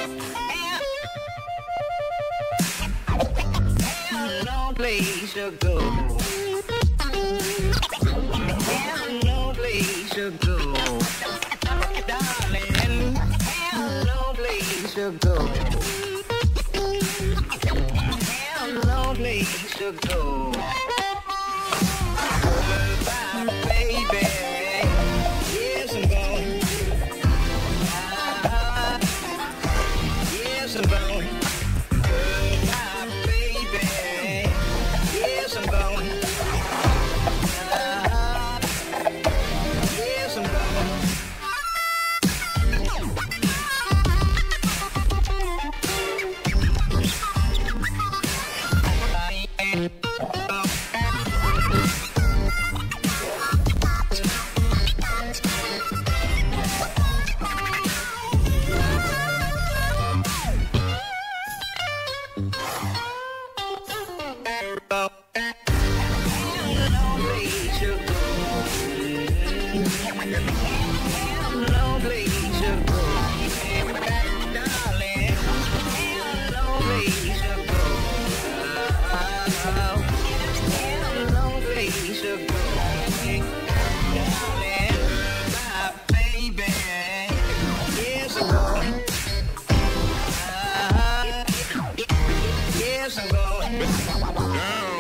No place to go. No place to go. Darling, no place to go. No place to go. Goodbye, baby. Yes, I'm going. Yes, I'm going. Goodbye, baby. Yes, I'm going. Yes, I'm going. Yes, I'm going.